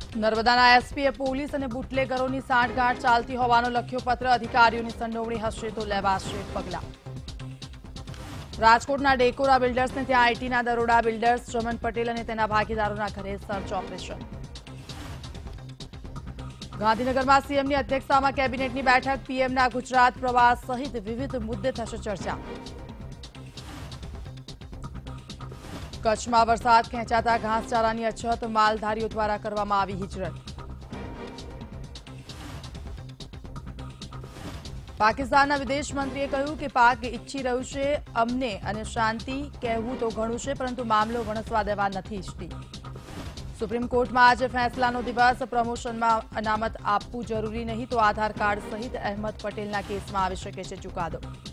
નર્મદાના એસપીએ પોલીસ અને બુટલેગરોની સાંઠગાંઠ ચાલતી હોવાનો લખ્યો પત્ર. અધિકારીઓની સંડોવણી હશે તો લેવાશે પગલાં. રાજકોટના ડેકોરા બિલ્ડર્સને ત્યાં આઈટીના દરોડા. બિલ્ડર્સ ચમન પટેલ અને તેના ભાગીદારોના ઘરે સર્ચ ઓપરેશન. ગાંધીનગરમાં સીએમની અધ્યક્ષતામાં કેબિનેટની બેઠક. પીએમના ગુજરાત પ્રવાસ સહિત વિવિધ મુદ્દે થશે ચર્ચા. કચ્છમાં વરસાદ ખેંચાતા ઘાસચારાની અછત. માલધારીઓ દ્વારા કરવામાં આવી હિજરત. પાકિસ્તાનના વિદેશ મંત્રીએ કહ્યું કે પાક ઈચ્છી રહ્યું છે અમને અને શાંતિ કહેવું તો ઘણું છે, પરંતુ મામલો વણસવા દેવા નથી ઈચ્છતી. સુપ્રીમ કોર્ટમાં આજે ફેસલાનો દિવસ. પ્રમોશનમાં અનામત આપવું જરૂરી નહીં તો આધાર કાર્ડ સહિત અહેમદ પટેલના કેસમાં આવી શકે છે ચુકાદો.